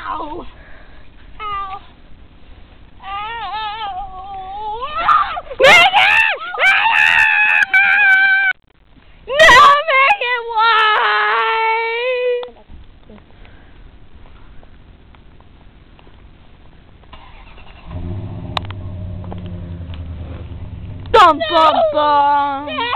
Ow! Ow! Ow! Megan! No, Megan, why? Bum, bum, bum.